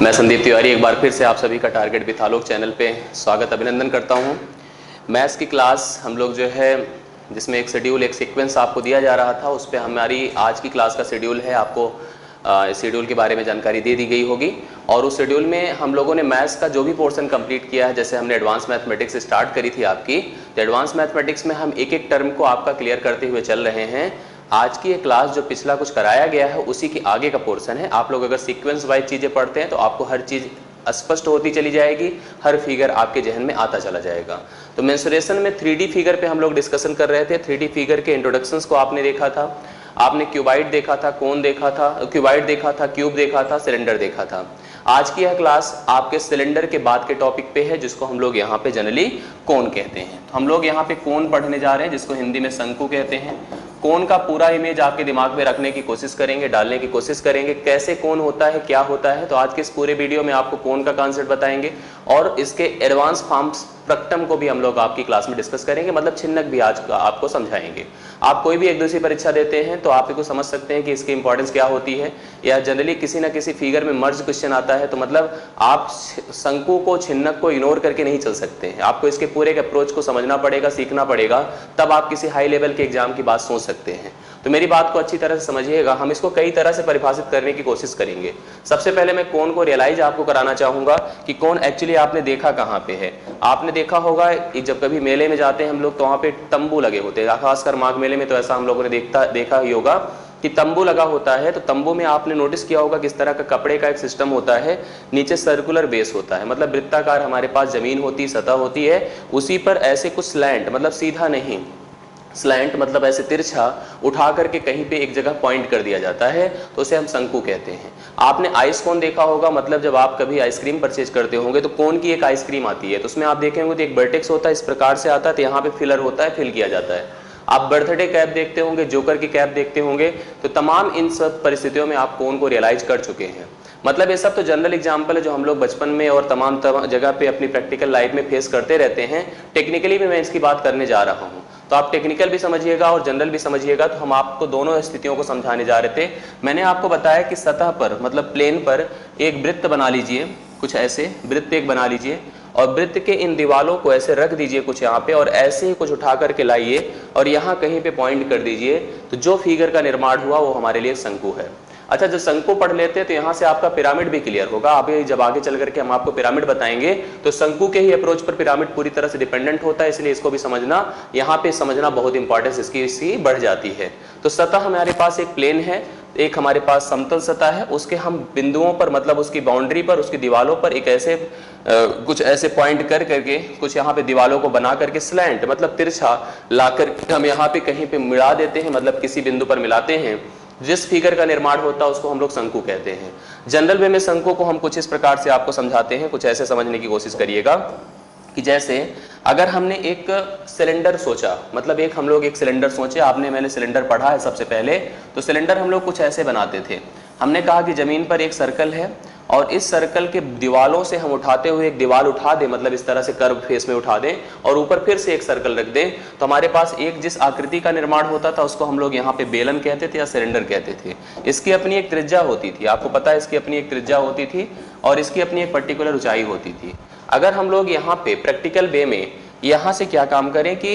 मैं संदीप तिवारी एक बार फिर से आप सभी का टारगेट विथ आलोक चैनल पे स्वागत अभिनंदन करता हूँ। मैथ्स की क्लास हम लोग जो है जिसमें एक शेड्यूल एक सीक्वेंस आपको दिया जा रहा था, उस पर हमारी आज की क्लास का शेड्यूल है। आपको इस शेड्यूल के बारे में जानकारी दे दी गई होगी और उस शेड्यूल में हम लोगों ने मैथ्स का जो भी पोर्शन कंप्लीट किया है, जैसे हमने एडवांस मैथमेटिक्स स्टार्ट करी थी आपकी, तो एडवांस मैथमेटिक्स में हम एक एक टर्म को आपका क्लियर करते हुए चल रहे हैं। आज की ये क्लास जो पिछला कुछ कराया गया है उसी के आगे का पोर्शन है। आप लोग अगर सीक्वेंस वाइज चीजें पढ़ते हैं तो आपको हर चीज स्पष्ट होती चली जाएगी, हर फिगर आपके जहन में आता चला जाएगा। तो मेंसुरेशन में 3D फिगर पे हम लोग डिस्कशन कर रहे थे। 3D फिगर के इंट्रोडक्शंस को आपने देखा था, आपने क्यूबाइड देखा था, कोन देखा था, क्यूबाइड देखा था, क्यूब देखा था, सिलेंडर देखा था। आज की यह क्लास आपके सिलेंडर के बाद के टॉपिक पे है, जिसको हम लोग यहाँ पे जनरली कोन कहते हैं। तो हम लोग यहाँ पे कोन पढ़ने जा रहे हैं, जिसको हिंदी में शंकु कहते हैं। कोन का पूरा इमेज आपके दिमाग में रखने की कोशिश करेंगे, डालने की कोशिश करेंगे, कैसे कोन होता है, क्या होता है। तो आज के इस पूरे वीडियो में आपको कोन का कॉन्सेप्ट बताएंगे और इसके एडवांस फॉर्म्स प्रकटम को भी हम लोग आपकी क्लास में डिस्कस करेंगे, मतलब छिन्नक भी आज आपको समझाएंगे। आप कोई भी एक दूसरी परीक्षा देते हैं तो आप इसको समझ सकते हैं कि इसकी इंपॉर्टेंस क्या होती है, या जनरली किसी ना किसी फिगर में मर्ज क्वेश्चन आता है तो मतलब आप शंकु को छिन्नक को इग्नोर करके नहीं चल सकते हैं। आपको इसके पूरे अप्रोच को समझना पड़ेगा, सीखना पड़ेगा, तब आप किसी हाई लेवल के एग्जाम की बात सोच सकते हैं। तो मेरी बात को अच्छी तरह से समझिएगा। हम इसको कई तरह से परिभाषित करने की कोशिश करेंगे। सबसे पहले मैं कोन को रियलाइज आपको कराना चाहूंगा कि कोन एक्चुअली आपने देखा कहाँ पे है। आपने देखा होगा जब कभी मेले में जाते हैं हम लोग तो वहाँ पे तंबू लगे होते हैं, खासकर माघ मेले में तो ऐसा हम लोगों ने देखा ही होगा कि तंबू लगा होता है। तो तंबू में आपने नोटिस किया होगा किस तरह का कपड़े का एक सिस्टम होता है, नीचे सर्कुलर बेस होता है, मतलब वृत्ताकार हमारे पास जमीन होती है, सतह होती है, उसी पर ऐसे कुछ स्लैंट, मतलब सीधा नहीं, स्लैंट मतलब ऐसे तिरछा उठा करके कहीं पे एक जगह पॉइंट कर दिया जाता है, तो उसे हम शंकु कहते हैं। आपने आइस कोन देखा होगा, मतलब जब आप कभी आइसक्रीम परचेज करते होंगे तो कोन की एक आइसक्रीम आती है, तो उसमें आप देखेंगे तो एक वर्टेक्स होता है, इस प्रकार से आता है, तो यहाँ पे फिलर होता है, फिल किया जाता है। आप बर्थडे कैप देखते होंगे, जोकर की कैप देखते होंगे, तो तमाम इन सब परिस्थितियों में आप कोन को रियलाइज कर चुके हैं। मतलब ये सब तो जनरल एग्जाम्पल है जो हम लोग बचपन में और तमाम जगह पे अपनी प्रैक्टिकल लाइफ में फेस करते रहते हैं। टेक्निकली भी मैं इसकी बात करने जा रहा हूँ, तो आप टेक्निकल भी समझिएगा और जनरल भी समझिएगा। तो हम आपको दोनों स्थितियों को समझाने जा रहे थे। मैंने आपको बताया कि सतह पर मतलब प्लेन पर एक वृत्त बना लीजिए, कुछ ऐसे वृत्त एक बना लीजिए और वृत्त के इन दीवालों को ऐसे रख दीजिए कुछ यहाँ पे, और ऐसे ही कुछ उठा करके लाइए और यहाँ कहीं पे पॉइंट कर दीजिए, तो जो फिगर का निर्माण हुआ वो हमारे लिए शंकु है। अच्छा, जब शंकु पढ़ लेते हैं तो यहाँ से आपका पिरामिड भी क्लियर होगा। आप जब आगे चल करके हम आपको पिरामिड बताएंगे तो शंकु के ही अप्रोच पर पिरामिड पूरी तरह से डिपेंडेंट होता है, इसलिए इसको भी समझना, यहाँ पे समझना बहुत इंपॉर्टेंस इसकी बढ़ जाती है। तो सतह हमारे पास एक प्लेन है, एक हमारे पास समतल सतह है, उसके हम बिंदुओं पर मतलब उसकी बाउंड्री पर, उसकी दीवालों पर एक ऐसे कुछ ऐसे पॉइंट कर करके कुछ यहाँ पे दीवालों को बना करके स्लैंट मतलब तिरछा ला कर हम यहाँ पे कहीं पे मिला देते हैं, मतलब किसी बिंदु पर मिलाते हैं। जिस फिगर का निर्माण होता है उसको हम लोग शंकु कहते हैं। जनरल वे में शंकु को हम कुछ इस प्रकार से आपको समझाते हैं, कुछ ऐसे समझने की कोशिश करिएगा कि जैसे अगर हमने एक सिलेंडर सोचा, मतलब हम लोग एक सिलेंडर सोचे, मैंने सिलेंडर पढ़ा है सबसे पहले, तो सिलेंडर हम लोग कुछ ऐसे बनाते थे। हमने कहा कि जमीन पर एक सर्कल है और इस सर्कल के दीवालों से हम उठाते हुए एक दीवार उठा दें, मतलब इस तरह से कर्व फेस में उठा दें और ऊपर फिर से एक सर्कल रख दें, तो हमारे पास एक जिस आकृति का निर्माण होता था उसको हम लोग यहाँ पे बेलन कहते थे या सिलेंडर कहते थे। इसकी अपनी एक त्रिज्या होती थी, आपको पता है इसकी अपनी एक त्रिज्या होती थी और इसकी अपनी एक पर्टिकुलर ऊंचाई होती थी। अगर हम लोग यहाँ पे प्रैक्टिकल वे में यहाँ से क्या काम करें कि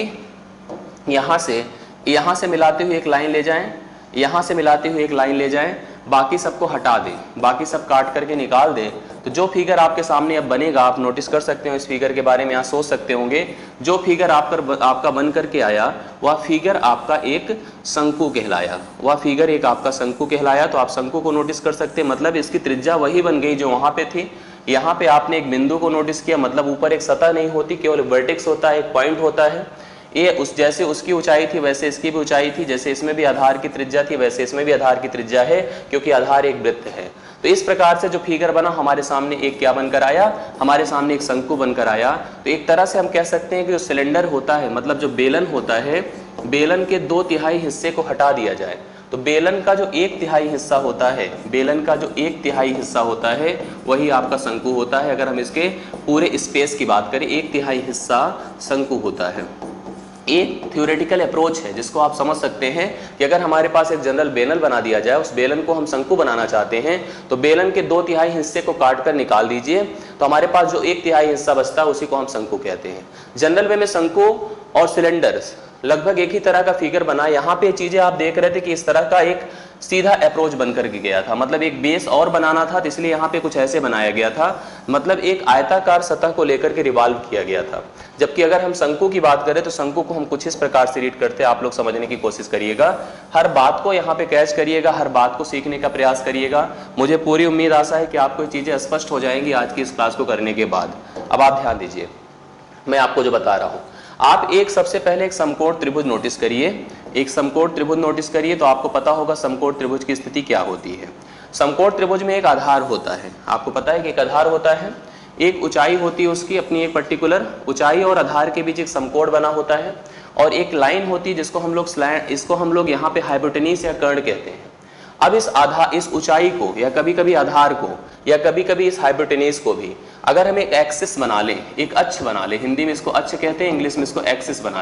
यहाँ से मिलाते हुए एक लाइन ले जाएं, यहाँ से मिलाते हुए एक लाइन ले जाएं, बाकी सबको हटा दें, बाकी सब काट करके निकाल दें, तो जो फिगर आपके सामने अब बनेगा, आप नोटिस कर सकते हो इस फिगर के बारे में, यहाँ सोच सकते होंगे, जो फिगर आपका बन करके आया वह फिगर आपका एक शंकु कहलाया, वह फिगर एक आपका शंकु कहलाया। तो आप शंकु को नोटिस कर सकते हैं, मतलब इसकी त्रिज्या वही बन गई जो वहां पे थी। यहाँ पे आपने एक बिंदु को नोटिस किया, मतलब ऊपर एक सतह नहीं होती, केवल वर्टेक्स होता है, एक पॉइंट होता है। ये जैसे उसकी ऊंचाई थी वैसे इसकी भी ऊंचाई थी, जैसे इसमें भी आधार की त्रिज्या थी वैसे इसमें भी आधार की त्रिज्या है, क्योंकि आधार एक वृत्त है। तो इस प्रकार से जो फिगर बना हमारे सामने एक क्या बनकर आया, हमारे सामने एक शंकु बनकर आया। तो एक तरह से हम कह सकते हैं कि जो सिलेंडर होता है, मतलब जो बेलन होता है, बेलन के 2/3 हिस्से को हटा दिया जाए, तो बेलन का जो 1/3 हिस्सा होता है, बेलन का जो 1/3 हिस्सा होता है वही आपका शंकु होता है। अगर हम इसके पूरे स्पेस की बात करें, 1/3 हिस्सा शंकु होता है। एक थ्योरेटिकल अप्रोच है जिसको आप समझ सकते हैं कि अगर हमारे पास एक जनरल बेलन बना दिया जाए, उस बेलन को हम शंकु बनाना चाहते हैं, तो बेलन के 2/3 हिस्से को काट कर निकाल दीजिए, तो हमारे पास जो 1/3 हिस्सा बचता है उसी को हम शंकु कहते हैं। जनरल वे में शंकु और सिलेंडर लगभग एक ही तरह का फिगर बना। यहाँ पे चीजें आप देख रहे थे कि इस तरह का एक सीधा अप्रोच बन करके गया था, मतलब एक बेस और बनाना था, तो इसलिए यहाँ पे कुछ ऐसे बनाया गया था, मतलब एक आयताकार सतह को लेकर के रिवॉल्व किया गया था। जबकि अगर हम शंकु की बात करें तो शंकु को हम कुछ इस प्रकार से रीड करते हैं, आप लोग समझने की कोशिश करिएगा, हर बात को यहाँ पे कैच करिएगा, हर बात को सीखने का प्रयास करिएगा। मुझे पूरी उम्मीद आशा है कि आपको ये चीजें स्पष्ट हो जाएंगी आज की इस क्लास को करने के बाद। अब आप ध्यान दीजिए, मैं आपको जो बता रहा हूँ, आप एक सबसे पहले एक समकोण त्रिभुज नोटिस करिए, एक समकोण त्रिभुज नोटिस करिए, तो आपको पता होगा समकोण त्रिभुज की स्थिति क्या होती है। समकोण त्रिभुज में एक आधार होता है, आपको पता है कि एक आधार होता है, एक ऊंचाई होती है उसकी अपनी, एक पर्टिकुलर ऊंचाई और आधार के बीच एक समकोण बना होता है, और एक लाइन होती है जिसको हम लोग यहाँ पे हाइपोटेन्यूज या कर्ण कहते हैं। अब इस ऊंचाई को या कभी कभी आधार को या कभी कभी इस हाइपोटेन्यूज को भी अगर हम एक एक्सिस बना लें, एक अक्ष बना लें, हिंदी में इसको अक्ष कहते हैं, इंग्लिश में इसको एक्सिस बना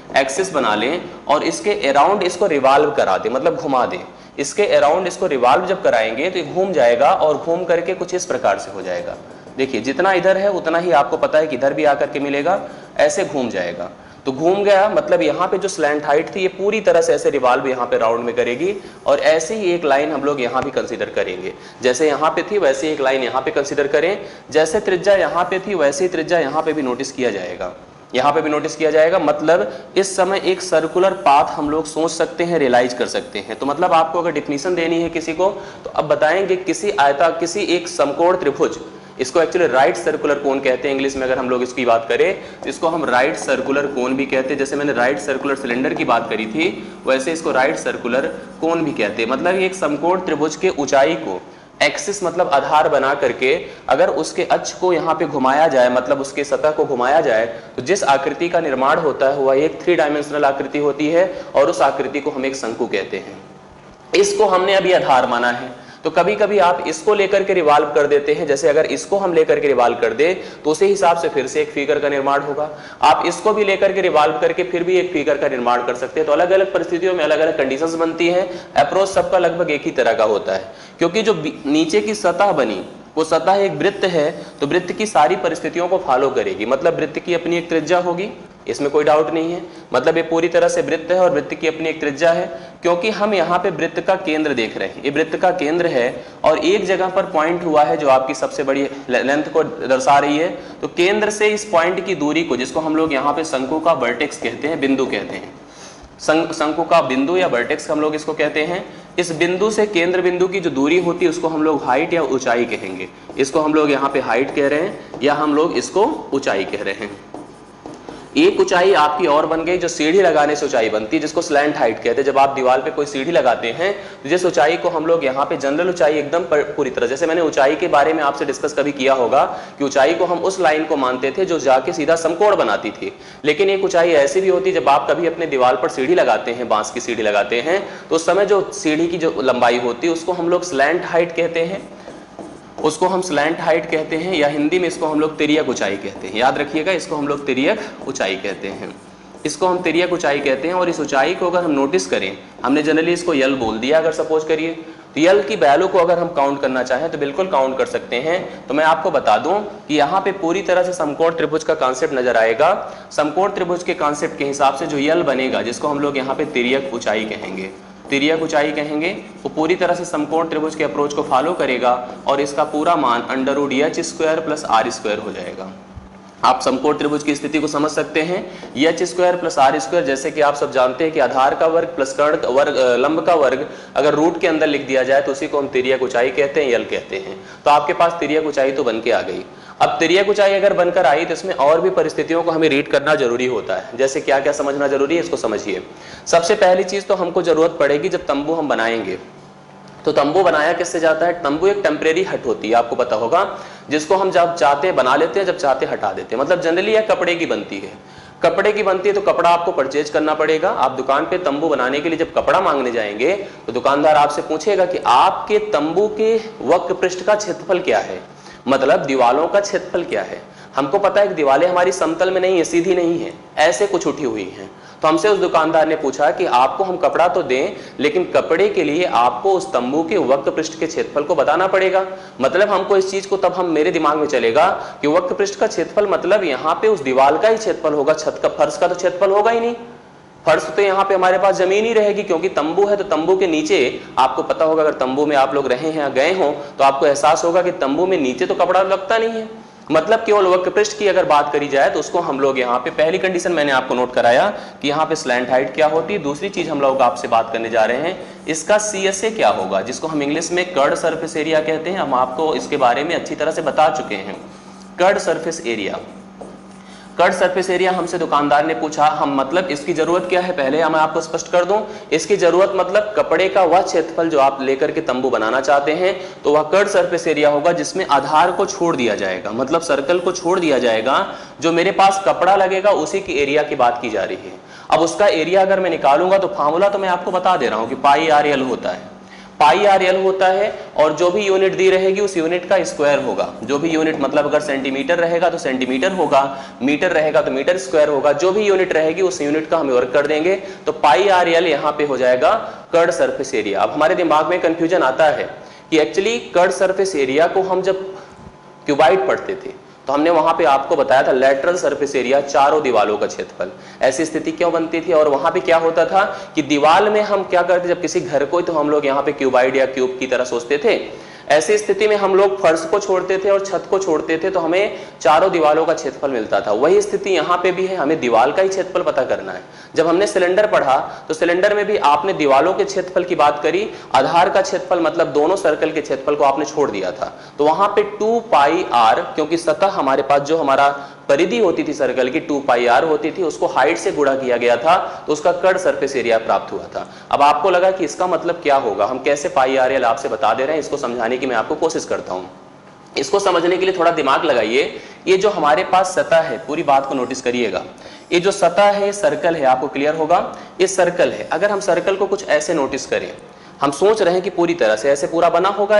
लें, और इसके अराउंड इसको रिवॉल्व करा दें, मतलब घुमा दें, इसके अराउंड इसको रिवॉल्व जब कराएंगे तो ये घूम जाएगा और घूम करके कुछ इस प्रकार से हो जाएगा। देखिए जितना इधर है उतना ही आपको पता है कि इधर भी आकर के मिलेगा, ऐसे घूम जाएगा। तो घूम गया मतलब यहाँ पे जो स्लैंट हाइट थी ये पूरी तरह से ऐसे रिवॉल्व यहाँ पे राउंड में करेगी, और ऐसे ही एक लाइन हम लोग यहाँ भी कंसीडर करेंगे, जैसे यहाँ पे थी वैसे एक लाइन यहाँ पे कंसीडर करें, जैसे त्रिज्या यहाँ पे थी वैसे ही त्रिज्या यहाँ पे भी नोटिस किया जाएगा, यहाँ पे भी नोटिस किया जाएगा। मतलब इस समय एक सर्कुलर पाथ हम लोग सोच सकते हैं, रियलाइज कर सकते हैं। तो मतलब आपको अगर डिफिनीशन देनी है किसी को, तो अब बताएंगे किसी एक समकोण त्रिभुज, इसको एक्चुअली राइट सर्कुलर कोन कहते हैं इंग्लिश में, अगर हम लोग इसकी बात करें तो इसको हम राइट सर्कुलर कोन भी कहते हैं। जैसे मैंने राइट सर्कुलर सिलेंडर की बात करी थी, वैसे इसको राइट सर्कुलर कोन भी कहते हैं। मतलब एक समकोण त्रिभुज के ऊंचाई को एक्सिस मतलब आधार बना करके अगर उसके अक्ष को यहाँ पे घुमाया जाए, मतलब उसके सतह को घुमाया जाए, तो जिस आकृति का निर्माण होता है वह एक 3 डायमेंशनल आकृति होती है, और उस आकृति को हम एक शंकु कहते हैं। इसको हमने अभी आधार माना है, तो कभी कभी आप इसको लेकर के रिवॉल्व कर देते हैं, जैसे अगर इसको हम लेकर के रिवॉल्व कर दे तो उसी हिसाब से फिर से एक फिगर का निर्माण होगा। आप इसको भी लेकर के रिवॉल्व करके फिर भी एक फिगर का निर्माण कर सकते हैं। तो अलग अलग परिस्थितियों में अलग अलग कंडीशंस बनती हैं। अप्रोच सबका लगभग एक ही तरह का होता है, क्योंकि जो नीचे की सतह बनी वो सतह एक वृत्त है, तो वृत्त की सारी परिस्थितियों को फॉलो करेगी। मतलब वृत्त की अपनी एक त्रिज्या होगी, इसमें कोई डाउट नहीं है, मतलब ये पूरी तरह से वृत्त है और वृत्त की अपनी एक त्रिज्या है। क्योंकि हम यहाँ पे वृत्त का केंद्र देख रहे हैं, ये वृत्त का केंद्र है और एक जगह पर पॉइंट हुआ है जो आपकी सबसे बड़ी लेंथ को दर्शा रही है। तो केंद्र से इस पॉइंट की दूरी को, जिसको हम लोग यहाँ पे शंकु का वर्टेक्स कहते हैं, बिंदु कहते हैं, शंकु का बिंदु या वर्टेक्स हम लोग इसको कहते हैं। इस बिंदु से केंद्र बिंदु की जो दूरी होती है उसको हम लोग हाइट या ऊंचाई कहेंगे। इसको हम लोग यहाँ पे हाइट कह रहे हैं या हम लोग इसको ऊंचाई कह रहे हैं। एक ऊंचाई आपकी और बन गई जो सीढ़ी लगाने से ऊंचाई बनती है, जिसको स्लैंट हाइट कहते हैं। जब आप दीवार पे कोई सीढ़ी लगाते हैं तो जिस ऊंचाई को हम लोग यहाँ पे जनरल ऊंचाई एकदम पूरी तरह, जैसे मैंने ऊंचाई के बारे में आपसे डिस्कस कभी किया होगा कि ऊंचाई को हम उस लाइन को मानते थे जो जाके सीधा समकोण बनाती थी। लेकिन एक ऊंचाई ऐसी भी होती है, जब आप कभी अपने दीवार पर सीढ़ी लगाते हैं, बांस की सीढ़ी लगाते हैं, तो उस समय जो सीढ़ी की जो लंबाई होती है उसको हम लोग स्लैंट हाइट कहते हैं, उसको हम स्लैंट हाइट कहते हैं, या हिंदी में इसको हम लोग तिर्यक ऊंचाई कहते हैं। याद रखिएगा, इसको हम लोग तिर्यक ऊंचाई कहते हैं, इसको हम तिर्यक ऊंचाई कहते हैं। और इस ऊंचाई को अगर हम नोटिस करें, हमने जनरली इसको यल बोल दिया, अगर सपोज करिए, तो यल की वैल्यू को अगर हम काउंट करना चाहें तो बिल्कुल काउंट कर सकते हैं। तो मैं आपको बता दूं कि यहाँ पे पूरी तरह से समकोण त्रिभुज का कॉन्सेप्ट नजर आएगा। समकोण त्रिभुज के कॉन्सेप्ट के हिसाब से जो यल बनेगा, जिसको हम लोग यहाँ पे तिर्यक ऊंचाई कहेंगे, तिर्यक ऊंचाई कहेंगे, वो पूरी तरह से समकोण त्रिभुज के अप्रोच को फॉलो करेगा और इसका पूरा मान √h² + r² हो जाएगा। आप समकोण त्रिभुज की स्थिति को समझ सकते हैं। h² + r², जैसे कि आप सब जानते हैं कि आधार का वर्ग प्लस कर्ण का वर्ग, लंब का वर्ग अगर रूट के अंदर लिख दिया जाए तो उसी को हम तिर्यक ऊंचाई कहते हैं, यल कहते हैं। तो आपके पास तिर्यक ऊंचाई तो बन के आ गई। अब तिर्यक ऊंचाई अगर बनकर आई तो इसमें और भी परिस्थितियों को हमें रीड करना जरूरी होता है। जैसे क्या क्या समझना जरूरी है, इसको समझिए। सबसे पहली चीज तो हमको जरूरत पड़ेगी, जब तंबू हम बनाएंगे तो तंबू बनाया किससे जाता है? तंबू एक टेम्परेरी हट होती है, आपको पता होगा, जिसको हम जब चाहते बना लेते हैं, जब चाहते हटा देते हैं। मतलब जनरली यह कपड़े की बनती है, कपड़े की बनती है तो कपड़ा आपको परचेज करना पड़ेगा। आप दुकान पे तंबू बनाने के लिए जब कपड़ा मांगने जाएंगे तो दुकानदार आपसे पूछेगा कि आपके तंबू के वक्र पृष्ठ का क्षेत्रफल क्या है, मतलब दीवालों का क्षेत्रफल क्या है। हमको पता है कि दीवारें हमारी समतल में नहीं है, सीधी नहीं है, ऐसे कुछ उठी हुई हैं। तो हमसे उस दुकानदार ने पूछा कि आपको हम कपड़ा तो दें, लेकिन कपड़े के लिए आपको उस तंबू के वक्र पृष्ठ के क्षेत्रफल को बताना पड़ेगा। मतलब हमको इस चीज को, तब हम मेरे दिमाग में चलेगा कि वक्र पृष्ठ का क्षेत्रफल मतलब यहाँ पे उस दीवार का ही क्षेत्रफल होगा, छत का, फर्श का तो क्षेत्रफल होगा ही नहीं। फर्श तो यहाँ पे हमारे पास जमीन ही रहेगी, क्योंकि तंबू है। तो तंबू के नीचे आपको पता होगा, अगर तंबू में आप लोग रहे हैं या गए हो तो आपको एहसास होगा कि तंबू में नीचे तो कपड़ा लगता नहीं है। मतलब केवल वक्र पृष्ठ की अगर बात करी जाए तो उसको हम लोग यहाँ पे, पहली कंडीशन मैंने आपको नोट कराया कि यहाँ पे स्लैंट हाइट क्या होती है। दूसरी चीज हम लोग आपसे बात करने जा रहे हैं, इसका CSA क्या होगा, जिसको हम इंग्लिश में कर्ड सरफेस एरिया कहते हैं। हम आपको इसके बारे में अच्छी तरह से बता चुके हैं। Curved surface area, curved surface area हमसे दुकानदार ने पूछा। हम मतलब इसकी जरूरत क्या है, पहले मैं आपको स्पष्ट कर दूं। इसकी जरूरत मतलब कपड़े का वह क्षेत्रफल जो आप लेकर के तंबू बनाना चाहते हैं, तो वह कर्ड सरफेस एरिया होगा जिसमें आधार को छोड़ दिया जाएगा, मतलब सर्कल को छोड़ दिया जाएगा। जो मेरे पास कपड़ा लगेगा उसी की एरिया की बात की जा रही है। अब उसका एरिया अगर मैं निकालूंगा तो फार्मूला तो मैं आपको बता दे रहा हूं कि पाई आर एल होता है, पाई आर एल होता है। और जो भी यूनिट दी रहेगी उस यूनिट का स्क्वायर होगा। जो भी यूनिट, मतलब अगर सेंटीमीटर रहेगा तो सेंटीमीटर होगा, मीटर रहेगा तो मीटर स्क्वायर होगा। जो भी यूनिट रहेगी उस यूनिट का हम वर्क कर देंगे। तो पाई आर एल यहाँ पे हो जाएगा कर्ड सरफेस एरिया। अब हमारे दिमाग में कंफ्यूजन आता है कि एक्चुअली कर्ड सरफेस एरिया को हम जब क्यूबाइड पढ़ते थे तो हमने वहां पे आपको बताया था लेटरल सरफेस एरिया, चारों दीवालों का क्षेत्रफल। ऐसी स्थिति क्यों बनती थी, और वहां पे क्या होता था कि दीवार में हम क्या करते, जब किसी घर को, तो हम लोग यहाँ पे क्यूबाइड या क्यूब की तरह सोचते थे। ऐसी स्थिति में हम लोग फर्श को छोड़ते थे और छत को छोड़ते थे, तो हमें चारों दीवारों का क्षेत्रफल मिलता था। वही स्थिति यहाँ पे भी है, हमें दीवार का ही क्षेत्रफल पता करना है। जब हमने सिलेंडर पढ़ा तो सिलेंडर में भी आपने दीवारों के क्षेत्रफल की बात करी, आधार का क्षेत्रफल मतलब दोनों सर्कल के क्षेत्रफल को आपने छोड़ दिया था। तो वहां पे 2 पाई आर, क्योंकि सतह हमारे पास जो हमारा परिधि होती थी सर्कल की 2 पाई आर होती थी, उसको हाइट से गुणा किया गया था, तो उसका कर्ड सरफेस एरिया प्राप्त हुआ था। अब आपको लगा कि इसका मतलब क्या होगा, हम कैसे पाई आर एल आपसे बता दे रहे हैं, इसको समझाने की मैं आपको कोशिश करता हूं। इसको समझने के लिए थोड़ा दिमाग लगाइए। ये जो हमारे पास सतह है, पूरी बात को नोटिस करिएगा। ये जो सतह है, सर्कल है, आपको क्लियर होगा, ये सर्कल है। अगर हम सर्कल को कुछ ऐसे नोटिस करें, हम सोच रहे हैं कि पूरी तरह से ऐसे पूरा बना होगा,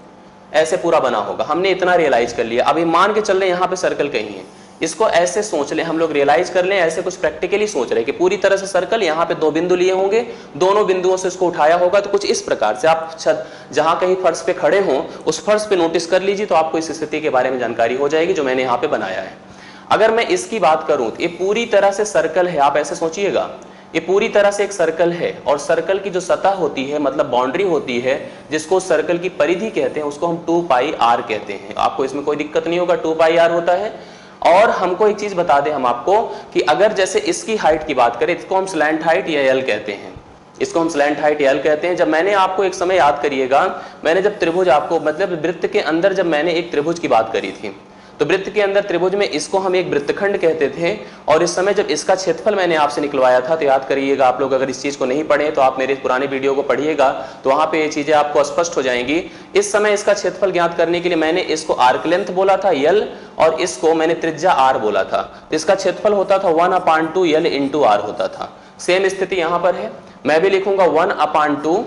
ऐसे पूरा बना होगा, हमने इतना रियलाइज कर लिया। अभी मान के चल रहे यहाँ पे सर्कल कहीं है, इसको ऐसे सोच लें, हम लोग रियलाइज कर लें, ऐसे कुछ प्रैक्टिकली सोच रहे हैं कि पूरी तरह से सर्कल, यहाँ पे 2 बिंदु लिए होंगे, दोनों बिंदुओं से इसको उठाया होगा। तो कुछ इस प्रकार से आप जहां कहीं फर्श पे खड़े हों उस फर्श पे नोटिस कर लीजिए, तो आपको इस स्थिति के बारे में जानकारी हो जाएगी जो मैंने यहाँ पे बनाया है। अगर मैं इसकी बात करूं तो ये पूरी तरह से सर्कल है, आप ऐसे सोचिएगा, ये पूरी तरह से एक सर्कल है। और सर्कल की जो सतह होती है, मतलब बाउंड्री होती है, जिसको सर्कल की परिधि कहते हैं, उसको हम 2 पाई आर कहते हैं। आपको इसमें कोई दिक्कत नहीं होगा, 2 पाई आर होता है। और हमको एक चीज बता दें हम आपको कि अगर जैसे इसकी हाइट की बात करें, इसको हम स्लैंट हाइट या एल कहते हैं, इसको हम स्लैंट हाइट या एल कहते हैं। जब मैंने आपको एक समय याद करिएगा, मैंने जब त्रिभुज आपको, मतलब वृत्त के अंदर जब मैंने एक त्रिभुज की बात करी थी, तो वृत्त के अंदर त्रिभुज में इसको हम एक वृत्तखंड कहते थे। और इस समय जब इसका क्षेत्रफल मैंने आपसे निकलवाया था, तो याद करिएगा आप लोग, अगर इस चीज को नहीं पढ़े तो आप मेरे पुराने वीडियो को पढ़िएगा, तो वहां पे ये चीजें आपको स्पष्ट हो जाएंगी। इस समय इसका क्षेत्रफल ज्ञात करने के लिए मैंने इसको आर्क लेंथ बोला था यल, और इसको मैंने त्रिज्या आर बोला था। तो इसका क्षेत्रफल होता था 1/2 यल इंटू आर होता था। सेम स्थिति यहां पर है, मैं भी लिखूंगा 1/2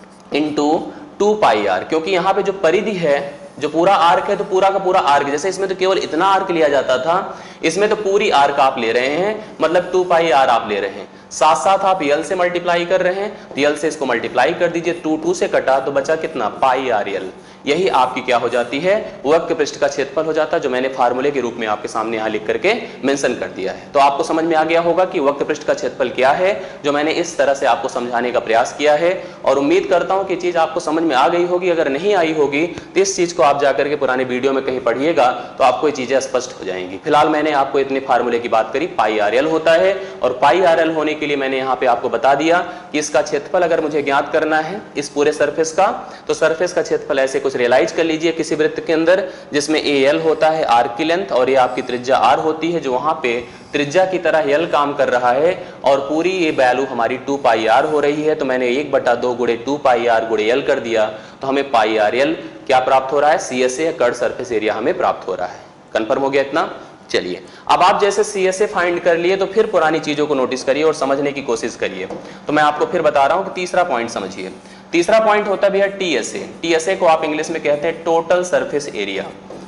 इंटू 2 पाई आर, क्योंकि यहाँ पे जो परिधि है, जो पूरा आर्क है, तो पूरा का पूरा आर्क, जैसे इसमें तो केवल इतना आर्क लिया जाता था, इसमें तो पूरी आर्क आप ले रहे हैं, मतलब 2 पाई आर आप ले रहे हैं। साथ साथ आप यल से मल्टीप्लाई कर रहे हैं, तो यल से इसको मल्टीप्लाई कर दीजिए, 2 से कटा तो बचा कितना, पाई आर यल। यही आपकी क्या हो जाती है, वक्र पृष्ठ का क्षेत्रफल हो जाता है, जो मैंने फार्मूले के रूप में आपके सामने यहाँ लिख करके मेंशन कर दिया है। तो आपको समझ में आ गया होगा कि वक्र पृष्ठ का क्षेत्रफल क्या है, जो मैंने इस तरह से आपको समझाने का प्रयास किया है। और उम्मीद करता हूं कि चीज आपको समझ में आ गई होगी। अगर नहीं आई होगी तो इस चीज को आप जाकर के पुराने वीडियो में कहीं पढ़िएगा, तो आपको ये चीजें स्पष्ट हो जाएंगी। फिलहाल मैंने आपको इतने फार्मूले की बात करी, पाई आर एल होता है, और पाई आर एल होने के लिए मैंने यहाँ पे आपको बता दिया कि इसका क्षेत्रफल अगर मुझे ज्ञात करना है इस पूरे सरफेस का, तो सरफेस का क्षेत्रफल ऐसे कुछ रियलाइज कर लीजिए किसी वृत्त के अंदर, जिसमें ए एल होता है आर्क की लेंथ, और ये आपकी त्रिज्या आर होती है, जो वहां पे त्रिज्या की तरह यल काम कर रहा है, और पूरी ये वैल्यू हमारी 2 पाई आर हो रही है। तो मैंने 1/2 गुणे 2 पाई आर गुणे यल कर दिया, तो हमें पाई आर एल क्या प्राप्त हो रहा है, CSA कर्ड सरफेस एरिया हमें प्राप्त हो रहा है। कंफर्म हो गया इतना? चलिए, अब आप जैसे CSA फाइंड कर लिए, तो फिर पुरानी चीजों को नोटिस करिए और समझने की कोशिश करिए। तो मैं आपको फिर बता रहा हूं कि तीसरा पॉइंट समझिए। तीसरा पॉइंट होता भी है TSA। TSA को आप इंग्लिश में कहते हैं टोटल सरफेस एरिया।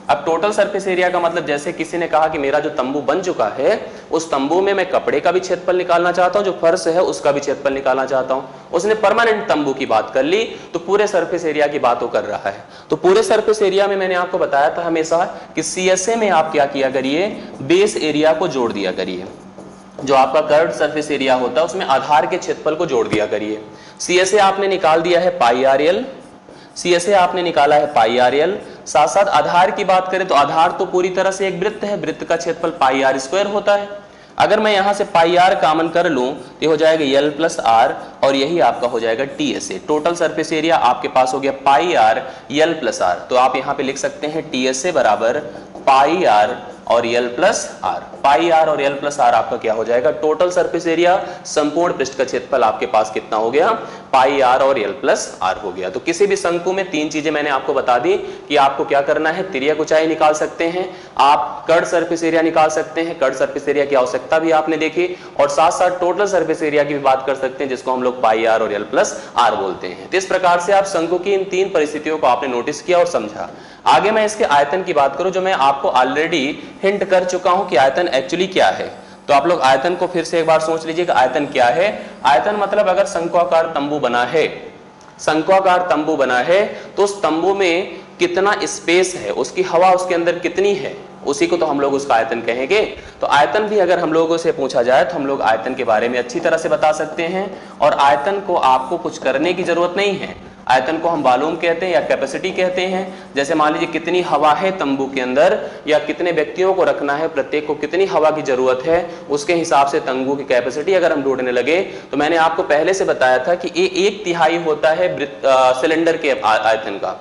अब टोटल सरफेस एरिया का मतलब जैसे किसी ने कहा कि मेरा जो तंबू बन चुका है उस तंबू में मैं कपड़े का भी क्षेत्रफल निकालना चाहता हूं, जो फर्श है उसका भी क्षेत्रफल निकालना चाहता हूं। उसने परमानेंट तंबू की बात कर ली तो पूरे सरफेस एरिया की बात वो कर रहा है। तो पूरे सरफेस एरिया में मैंने आपको बताया था हमेशा कि सीएसए में आप क्या किया करिए, बेस एरिया को जोड़ दिया करिए। जो आपका कर्व्ड सरफेस एरिया होता है उसमें आधार के क्षेत्रफल को जोड़ दिया करिए। सीएसए आपने निकाल दिया है पाई आर एल, सीएसए आपने निकाला है पाई आर एल। साथ साथ आधार की बात करें तो आधार तो पूरी तरह से एक वृत्त है, वृत्त का क्षेत्रफल पाई आर स्क्वायर होता है। अगर मैं यहां से पाई आर कॉमन कर लूं तो हो जाएगा एल प्लस आर और यही आपका हो जाएगा टीएसए। टोटल सरफेस एरिया आपके पास हो गया pi r l plus r. तो आप यहां पे लिख सकते हैं टीएसए बराबर पाई आर और l plus r. Pi r और एल प्लस आर आपका क्या हो जाएगा, टोटल सरफेस एरिया, संपूर्ण पृष्ठ का क्षेत्रफल आपके पास कितना हो गया, पाई आर और एल प्लस आर हो गया। तो किसी भी शंकु में तीन चीजें मैंने आपको बता दी कि आपको क्या करना है, तिर्यक ऊंचाई निकाल सकते हैं, आप कर्व्ड सरफेस एरिया निकाल सकते हैं, कर्व्ड सरफेस एरिया की आवश्यकता भी आपने देखी, और साथ साथ टोटल सरफेस एरिया की भी बात कर सकते हैं जिसको हम लोग पाई आर और एल प्लस आर बोलते हैं। तो इस प्रकार से आप शंकु की इन तीन परिस्थितियों को आपने नोटिस किया और समझा। आगे मैं इसके आयतन की बात करूं, जो मैं आपको ऑलरेडी हिंट कर चुका हूं कि आयतन एक्चुअली क्या है। तो आप लोग आयतन को फिर से एक बार सोच लीजिए कि आयतन क्या है। आयतन मतलब अगर शंक्वाकार तंबू बना है, शंक्वाकार तंबू बना है तो उस तंबू में कितना स्पेस है, उसकी हवा उसके अंदर कितनी है, उसी को तो हम लोग उसका आयतन कहेंगे। तो आयतन भी अगर हम लोगों से पूछा जाए तो हम लोग आयतन के बारे में अच्छी तरह से बता सकते हैं। और आयतन को आपको कुछ करने की जरूरत नहीं है, आयतन को हम वॉल्यूम कहते हैं या कैपेसिटी कहते हैं। जैसे मान लीजिए कितनी हवा है तंबू के अंदर या कितने व्यक्तियों को रखना है, प्रत्येक को कितनी हवा की जरूरत है, उसके हिसाब से तंबू की कैपेसिटी अगर हम ढूंढने लगे तो मैंने आपको पहले से बताया था कि ये 1/3 होता है सिलेंडर के आयतन का,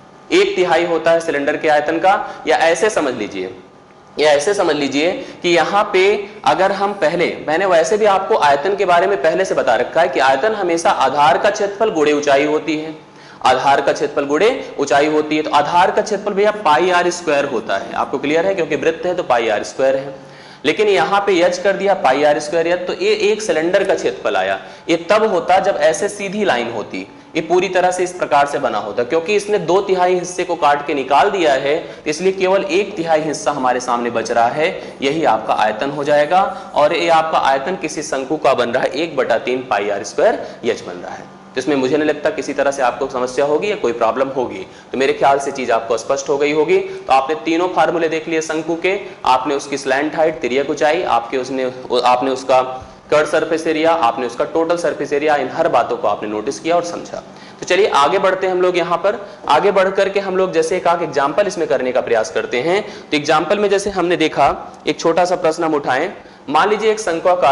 1/3 होता है सिलेंडर के आयतन का। या ऐसे समझ लीजिए, या ऐसे समझ लीजिए कि यहाँ पे अगर हम मैंने वैसे भी आपको आयतन के बारे में पहले से बता रखा है कि आयतन हमेशा आधार का क्षेत्रफल गुणे ऊंचाई होती है, आधार का क्षेत्रफल गुणे ऊंचाई होती है। तो आधार का क्षेत्रफल भैया पाई आर स्क्वायर होता है, आपको क्लियर है, क्योंकि वृत्त है तो पाई आर स्क्वायर है। लेकिन यहाँ पे यच कर दिया पाई आर स्क्वायर यच, तो ये एक सिलेंडर का क्षेत्रफल आया। ये तब होता जब ऐसे सीधी लाइन होती, ये पूरी तरह से इस प्रकार से बना होता। क्योंकि इसने 2/3 हिस्से को काट के निकाल दिया है इसलिए केवल 1/3 हिस्सा हमारे सामने बच रहा है, यही आपका आयतन हो जाएगा। और ये आपका आयतन किसी शंकु का बन रहा है 1/3 पाई आर स्क्वायर एच बन रहा है। तो इसमें मुझे नहीं लगता किसी तरह से आपको समस्या होगी या कोई प्रॉब्लम होगी। तो मेरे ख्याल से चीज आपको स्पष्ट हो गई होगी। तो आपने तीनों फार्मूले देख लिए शंकु के, आपने उसकी स्लैंट हाइट, तिर्यक ऊंचाई, आपने उसका कर्व्ड सरफेस एरिया, आपने उसका टोटल सरफेस एरिया, इन हर बातों को आपने नोटिस किया और समझा। तो चलिए आगे बढ़ते हैं हम लोग। यहाँ पर आगे बढ़ करके हम लोग जैसे एक एग्जाम्पल इसमें करने का प्रयास करते हैं। तो एग्जाम्पल में जैसे हमने देखा, एक छोटा सा प्रश्न हम उठाएं। मान लीजिए एक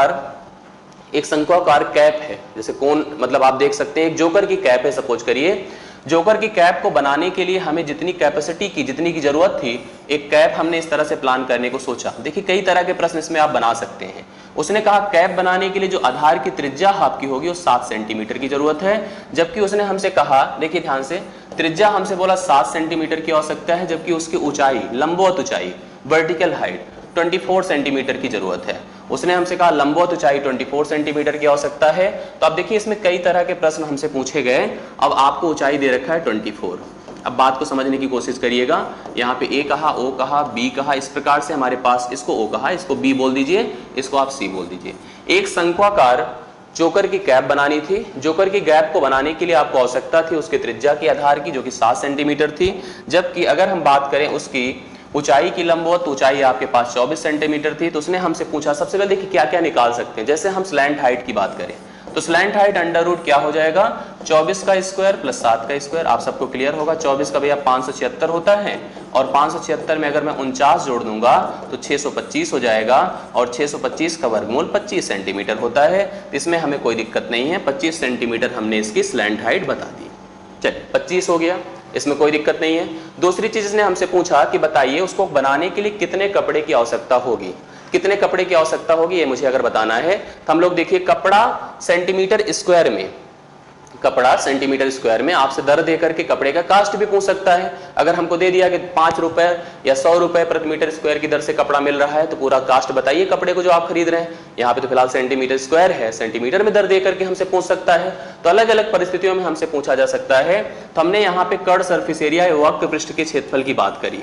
शंक्वाकार कैप है, जैसे कौन, मतलब आप देख सकते हैं एक जोकर की कैप है, सपोज करिए। जोकर की कैप को बनाने के लिए हमें जितनी कैपेसिटी की, जितनी की जरूरत थी, एक कैप हमने इस तरह से प्लान करने को सोचा। देखिए कई तरह के प्रश्न इसमें आप बना सकते हैं। उसने कहा कैप बनाने के लिए जो आधार की त्रिज्या आपकी होगी वो 7 सेंटीमीटर की जरूरत है, जबकि उसने हमसे कहा, देखिए ध्यान से, त्रिज्या हमसे बोला 7 सेंटीमीटर की आवश्यकता है, जबकि उसकी ऊंचाई, लंबवत ऊंचाई, वर्टिकल हाइट 24 सेंटीमीटर की जरूरत है। उसने हमसे कहा लंबवत ऊंचाई 24 सेंटीमीटर की आवश्यकता है। तो अब देखिए इसमें कई तरह के प्रश्न हमसे पूछे गए। अब आपको ऊंचाई दे रखा है 24। अब बात को समझने की कोशिश करिएगा। यहाँ पे ए कहा, ओ कहा, बी कहा, इस प्रकार से हमारे पास इसको ओ कहा, इसको बी बोल दीजिए, इसको आप सी बोल दीजिए। एक शंक्वाकार जोकर की कैप बनानी थी। जोकर की कैप को बनाने के लिए आपको आवश्यकता थी उसके त्रिज्या के आधार की, जो कि 7 सेंटीमीटर थी। जबकि अगर हम बात करें उसकी ऊंचाई की, लंबवत ऊंचाई आपके पास 24 सेंटीमीटर थी। तो उसने हमसे पूछा, सबसे पहले देखिए क्या क्या निकाल सकते हैं। जैसे हम स्लैंट हाइट की बात करें तो स्लैंट हाइट अंडर रूट क्या हो जाएगा, 24 का स्क्वायर प्लस 7 का स्क्वायर। आप सबको क्लियर होगा 24 का भैया 576 होता है, और 576 में अगर मैं 49 जोड़ दूंगा तो 625 हो जाएगा, और 625 का वर्गमूल 25 सेंटीमीटर होता है। इसमें हमें कोई दिक्कत नहीं है, 25 सेंटीमीटर हमने इसकी स्लैंट हाइट बता दी। चलिए 25 हो गया, इसमें कोई दिक्कत नहीं है। दूसरी चीज इसने हमसे पूछा कि बताइए उसको बनाने के लिए कितने कपड़े की आवश्यकता होगी, कितने कपड़े की आवश्यकता होगी, ये मुझे अगर बताना है। तो हम लोग देखिए कपड़ा सेंटीमीटर स्क्वायर में, कपड़ा सेंटीमीटर स्क्वायर में आपसे दर दे करके कपड़े का कास्ट भी पूछ सकता है। अगर हमको दे दिया कि 5 रुपए या 100 रुपए प्रति मीटर स्क्वायर की दर से कपड़ा मिल रहा है, तो पूरा कास्ट बताइए कपड़े को जो आप खरीद रहे हैं। यहाँ पे तो फिलहाल सेंटीमीटर स्क्वायर है, सेंटीमीटर में दर दे करके हमसे पूछ सकता है। तो अलग अलग परिस्थितियों में हमसे पूछा जा सकता है। तो हमने यहाँ पे कर्व्ड सरफेस एरिया या वक्र पृष्ठ के क्षेत्रफल की बात करी।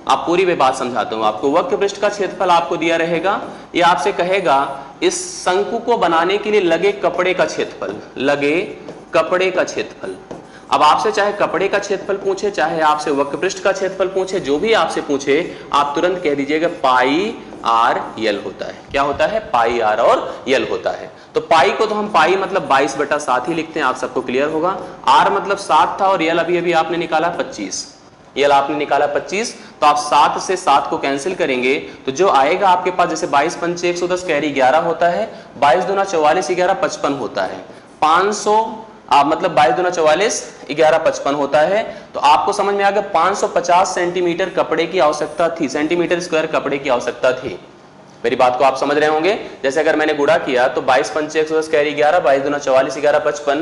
आप पूरी वे बात समझाता हूं आपको। वक्र पृष्ठ का क्षेत्रफल आपको दिया रहेगा, ये आपसे कहेगा इस शंकु को बनाने के लिए लगे कपड़े का क्षेत्रफल, लगे कपड़े का क्षेत्रफल। अब आपसे चाहे कपड़े का क्षेत्रफल पूछे, चाहे आपसे वक्र पृष्ठ का क्षेत्रफल पूछे, जो भी आपसे पूछे आप तुरंत कह दीजिएगा पाई आर यल होता है। क्या होता है? पाई आर और यल होता है। तो पाई को तो हम पाई मतलब 22/7 ही लिखते हैं, आप सबको क्लियर होगा। आर मतलब 7 था और यल अभी अभी आपने निकाला 25, यल आपने निकाला 25, तो आप 7 से 7 को कैंसिल करेंगे तो जो आएगा आपके पास, जैसे 22 पंचे 110 कैरी 11 होता है, 22 दूना 44 11 55 होता है, 500 मतलब 22 दूना 44 11 55 होता है। तो आपको समझ में आ गया 550 सेंटीमीटर कपड़े की आवश्यकता थी, सेंटीमीटर स्क्वायर कपड़े की आवश्यकता थी। मेरी बात को आप समझ रहे होंगे। जैसे अगर मैंने गुणा किया तो 22 पंचे 110 कैरी 11, 22 दूना 44 11 55,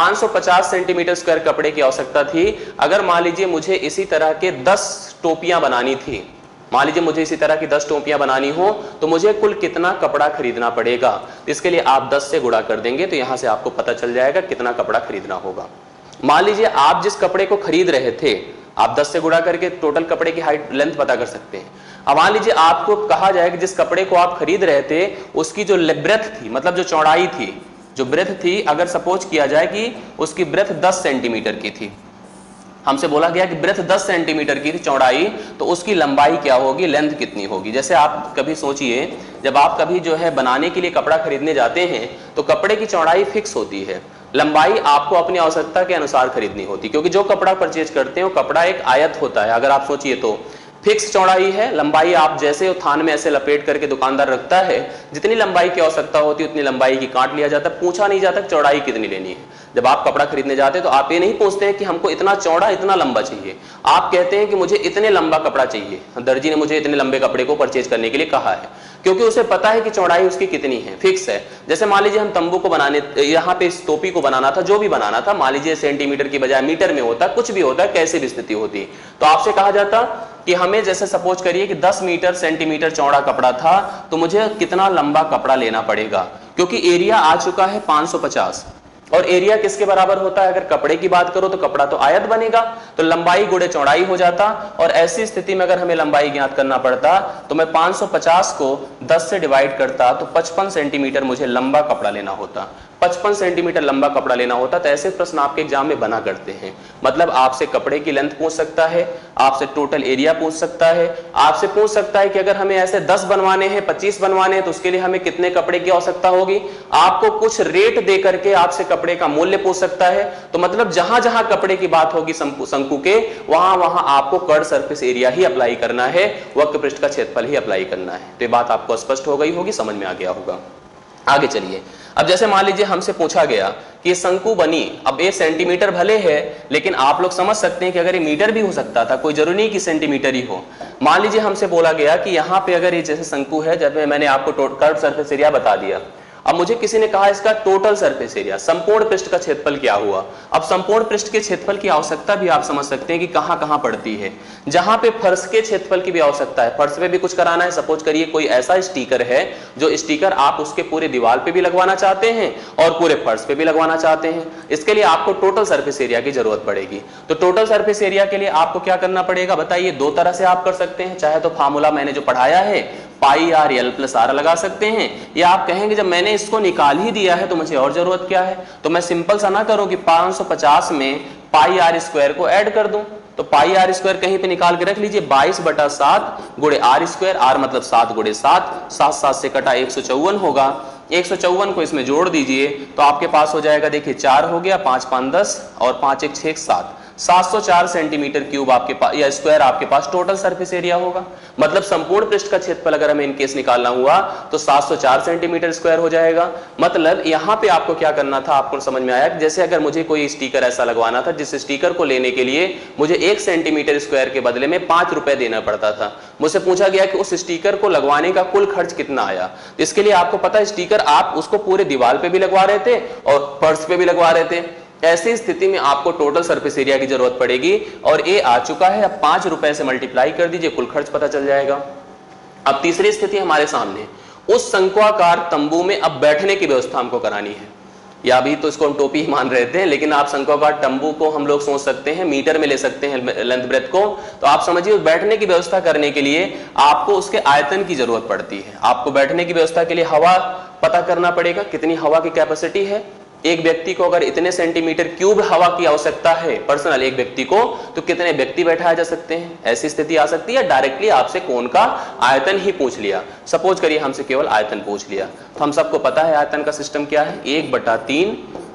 550 सेंटीमीटर स्क्वायर कपड़े की आवश्यकता थी। अगर मान लीजिए मुझे इसी तरह के 10 टोपियां बनानी थी, मान लीजिए मुझे इसी तरह की 10 टोपियां बनानी हो, तो मुझे कुल कितना कपड़ा खरीदना पड़ेगा? तो इसके लिए आप 10 से गुणा कर देंगे तो यहां से आपको पता चल जाएगा कितना कपड़ा खरीदना होगा। मान लीजिए आप जिस कपड़े को खरीद रहे थे, आप 10 से गुणा करके टोटल कपड़े की हाइट लेंथ पता कर सकते हैं। अब मान लीजिए आपको कहा जाए कि जिस कपड़े को आप खरीद रहे थे उसकी जो ब्रेथ थी, मतलब जो चौड़ाई थी, जो ब्रेथ थी, अगर सपोज किया जाए कि उसकी ब्रेथ 10 सेंटीमीटर की थी, हमसे बोला गया कि ब्रेथ 10 सेंटीमीटर की थी चौड़ाई, तो उसकी लंबाई क्या होगी, लेंथ कितनी होगी? जैसे आप कभी सोचिए, जब आप कभी जो है बनाने के लिए कपड़ा खरीदने जाते हैं तो कपड़े की चौड़ाई फिक्स होती है, लंबाई आपको अपनी आवश्यकता के अनुसार खरीदनी होती है, क्योंकि जो कपड़ा परचेज करते हैं वो कपड़ा एक आयत होता है। अगर आप सोचिए तो फिक्स चौड़ाई है, लंबाई आप जैसे थान में ऐसे लपेट करके दुकानदार रखता है, जितनी लंबाई की आवश्यकता होती है उतनी लंबाई की काट लिया जाता है, पूछा नहीं जाता चौड़ाई कितनी लेनी है। जब आप कपड़ा खरीदने जाते हैं तो आप ये नहीं पूछते हैं कि हमको इतना चौड़ा इतना लंबा चाहिए, आप कहते हैं कि मुझे इतने लंबा कपड़ा चाहिए, दर्जी ने मुझे इतने लंबे कपड़े को परचेज करने के लिए कहा है, क्योंकि उसे पता है कि चौड़ाई उसकी कितनी है, फिक्स है। जैसे मान लीजिए हम तंबू को बनाने, यहाँ पे इस टोपी को बनाना था, जो भी बनाना था, मान लीजिए सेंटीमीटर की बजाय मीटर में होता, कुछ भी होता, कैसे भी स्थिति होती, तो आपसे कहा जाता कि हमें, जैसे सपोज करिए कि 10 मीटर सेंटीमीटर चौड़ा कपड़ा था, तो मुझे कितना लंबा कपड़ा लेना पड़ेगा, क्योंकि एरिया आ चुका है 550, और एरिया किसके बराबर होता है? अगर कपड़े की बात करो तो कपड़ा तो आयत बनेगा, तो लंबाई गुणे चौड़ाई हो जाता, और ऐसी स्थिति में अगर हमें लंबाई ज्ञात करना पड़ता तो मैं 550 को 10 से डिवाइड करता तो 55 सेंटीमीटर मुझे लंबा कपड़ा लेना होता, 55 सेंटीमीटर लंबा कपड़ा लेना होता। तो ऐसे प्रश्न आपके एग्जाम में बना करते हैं, मतलब आपसे कपड़े की लेंथ पूछ सकता है, आपसे टोटल एरिया पूछ सकता है, आपसे पूछ सकता है कि अगर हमें ऐसे 10 बनवाने हैं, 25 बनवाने हैं, तो उसके लिए हमें कितने कपड़े की आवश्यकता होगी, आपको कुछ रेट दे करके आपसे कपड़े का मूल्य पूछ सकता है। तो मतलब जहां जहां कपड़े की बात होगी शंकु के, वहां वहां आपको कर्व सरफेस एरिया ही अप्लाई करना है, वक्र पृष्ठ का क्षेत्रफल ही अप्लाई करना है। तो ये बात आपको स्पष्ट हो गई होगी, समझ में आ गया होगा। आगे चलिए, अब जैसे मान लीजिए हमसे पूछा गया कि ये शंकु बनी, अब ये सेंटीमीटर भले है, लेकिन आप लोग समझ सकते हैं कि अगर ये मीटर भी हो सकता था, कोई जरूरी नहीं कि सेंटीमीटर ही हो। मान लीजिए हमसे बोला गया कि यहाँ पे अगर ये जैसे शंकु है, जब मैंने आपको कर्व सरफेस एरिया बता दिया, अब मुझे किसी ने कहा इसका टोटल सरफेस एरिया, संपूर्ण पृष्ठ का क्षेत्रफल क्या हुआ। अब संपूर्ण पृष्ठ के क्षेत्रफल की आवश्यकता भी आप समझ सकते हैं कि कहां कहां पड़ती है। जहां पे फर्श के क्षेत्रफल की भी आवश्यकता है, फर्श पे भी कुछ कराना है, सपोज करिए कोई ऐसा स्टिकर है जो स्टिकर आप उसके पूरे दीवार पे भी लगवाना चाहते हैं और पूरे फर्श पे भी लगवाना चाहते हैं, इसके लिए आपको टोटल सरफेस एरिया की जरूरत पड़ेगी। तो टोटल सरफेस एरिया के लिए आपको क्या करना पड़ेगा बताइए? दो तरह से आप कर सकते हैं, चाहे तो फार्मूला मैंने जो पढ़ाया है pi r l plus r लगा सकते हैं, या आप कहेंगे जब मैंने इसको निकाल ही दिया है तो मुझे और जरूरत क्या है, तो मैं सिंपल सा ना करूं कि 550 में पाई आर स्क्वायर को ऐड कर दूं। तो पाई आर स्क्वायर कहीं पे निकाल के रख लीजिए, 22/7 गुणे आर स्क्वायर, आर मतलब 7 गुणे 7, 7 7 से कटा 154 होगा, 154 को इसमें जोड़ दीजिए तो आपके पास हो जाएगा, देखिए 4 हो गया, 5 5 10 और 5 1 6 7, 704 सेंटीमीटर क्यूब आपके पास या स्क्वायर आपके पास टोटल सरफेस एरिया होगा। मतलब संपूर्ण पृष्ठ का क्षेत्रफल अगर हमें इनकेस निकालना हुआ तो 704 सेंटीमीटर स्क्वायर हो जाएगा। मतलब यहां पे आपको क्या करना था, आपको समझ में आया कि जैसे अगर मुझे कोई स्टिकर ऐसा लगवाना था जिस स्टिकर को लेने के लिए मुझे 1 सेंटीमीटर स्क्वायर के बदले में 5 रुपए देना पड़ता था, मुझसे पूछा गया कि उस स्टिकर को लगवाने का कुल खर्च कितना आया। इसके लिए आपको पता है स्टिकर आप उसको पूरे दीवार पे भी लगवा रहे थे और फर्श पे भी लगवा रहे थे, ऐसी स्थिति में आपको टोटल सरफेस एरिया की जरूरत पड़ेगी और ए आ चुका है। अब 5 रुपए से मल्टीप्लाई कर दीजिए, कुल खर्च पता चल जाएगा। अब तीसरी स्थिति हमारे सामने, उस शंक्वाकार तंबू में अब बैठने की व्यवस्था हमको करानी है। या अभी तो इसको हम टोपी ही मान रहे थे, लेकिन आप शंक्वाकार तंबू को हम लोग सोच सकते हैं, मीटर में ले सकते हैं लेंथ ब्रेथ को। तो आप समझिए बैठने की व्यवस्था करने के लिए आपको उसके आयतन की जरूरत पड़ती है। आपको बैठने की व्यवस्था के लिए हवा पता करना पड़ेगा, कितनी हवा की कैपेसिटी है। एक व्यक्ति को अगर इतने सेंटीमीटर क्यूब हवा की आवश्यकता है पर्सनल एक व्यक्ति को, तो कितने व्यक्ति बैठाए जा सकते हैं। ऐसी स्थिति आ सकती है। डायरेक्टली आपसे कोण का आयतन ही पूछ लिया, सपोज करिए हमसे केवल आयतन पूछ लिया, तो हम सबको पता है आयतन का सिस्टम क्या है, 1/3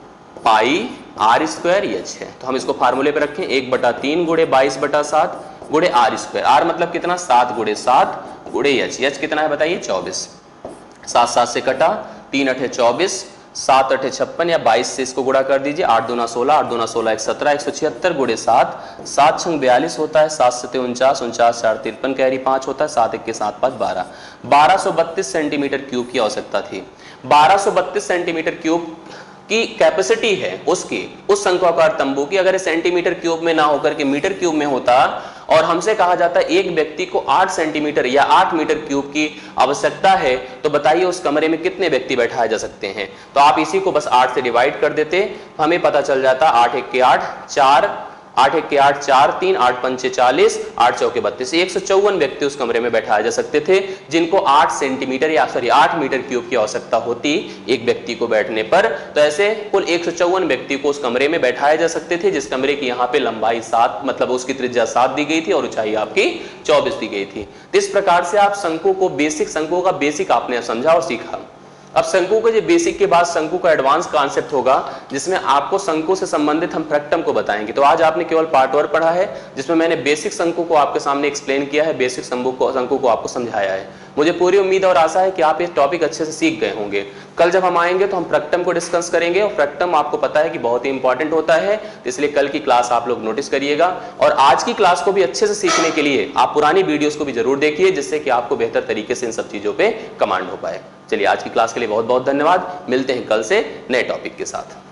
पाई आर स्क्वायर एच है। तो हम इसको फार्मूले पे रखें, 1/3 गुणे 22/7 गुणे आर स्क्वायर। आर मतलब कितना, 7 गुणे 7 गुणे एच। एच कितना है बताइए, 24। 7 7 से कटा, 3 8 24, 7 8 56 या 22 से इसको गुणा कर दीजिए, 8 दूना 16, 8 दूना 16 17, 176 गुणे 7, 7 छंग 42 होता है, 7 7 49, 49 4 53 कैरी 5 होता है, 7 1 के 7 5 12, 1232 सेंटीमीटर क्यूब की आवश्यकता थी। 1232 सेंटीमीटर क्यूब की कैपेसिटी है उसकी, उस शंक्वाकार तंबू की, अगर सेंटीमीटर क्यूब में ना होकर के मीटर क्यूब में होता और हमसे कहा जाता है एक व्यक्ति को 8 सेंटीमीटर या 8 मीटर क्यूब की आवश्यकता है, तो बताइए उस कमरे में कितने व्यक्ति बैठाए जा सकते हैं। तो आप इसी को बस 8 से डिवाइड कर देते, हमें पता चल जाता 8 1 के 8 4, 8 1 के 8 4 3, 8 5 40, 8 4 32, 154 व्यक्ति उस कमरे में बैठाए जा सकते थे, जिनको 8 सेंटीमीटर या 8 मीटर क्यूब की आवश्यकता होती एक व्यक्ति को बैठने पर। तो ऐसे कुल 154 व्यक्ति को उस कमरे में बैठाए जा सकते थे, जिस कमरे की यहाँ पे लंबाई 7 मतलब उसकी त्रिज्या 7 दी गई थी और ऊंचाई आपकी 24 दी गई थी। तो इस प्रकार से आप शंकु को शंकु का बेसिक आपने समझा और सीखा। अब शंकु के जो बेसिक के बाद शंकु का एडवांस कॉन्सेप्ट होगा, जिसमें आपको शंकु से संबंधित हम फ्रैक्टम को बताएंगे। तो आज आपने केवल पार्ट 1 पढ़ा है, जिसमें मैंने बेसिक शंकु को आपके सामने एक्सप्लेन किया है, बेसिक शंकु को आपको समझाया है। मुझे पूरी उम्मीद और आशा है कि आप ये टॉपिक अच्छे से सीख गए होंगे। कल जब हम आएंगे तो हम फ्रैक्टम को डिस्कस करेंगे, और फ्रैक्टम आपको पता है कि बहुत ही इंपॉर्टेंट होता है, तो इसलिए कल की क्लास आप लोग नोटिस करिएगा। और आज की क्लास को भी अच्छे से सीखने के लिए आप पुरानी वीडियोस को भी जरूर देखिए, जिससे कि आपको बेहतर तरीके से इन सब चीजों पे कमांड हो पाए। चलिए आज की क्लास के लिए बहुत बहुत धन्यवाद। मिलते हैं कल से नए टॉपिक के साथ।